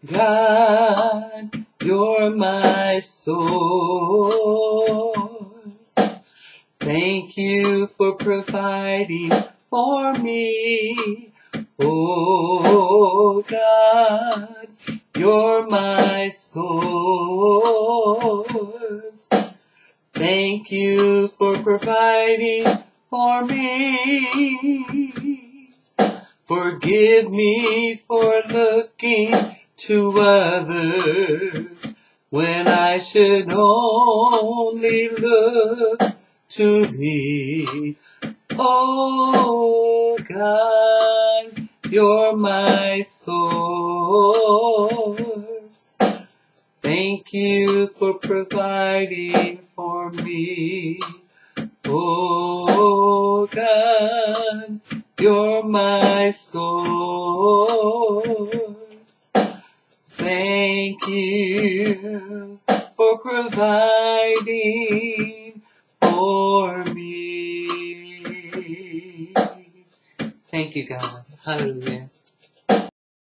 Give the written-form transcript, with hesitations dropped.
God, you're my source. Thank you for providing for me. Oh God, you're my source. Thank you for providing for me. Forgive me for looking to others when I should only look to thee. Oh God, you're my source. Thank you for providing for me. Oh God, you're my source. Thank you for providing for me. Thank you, God. Hallelujah.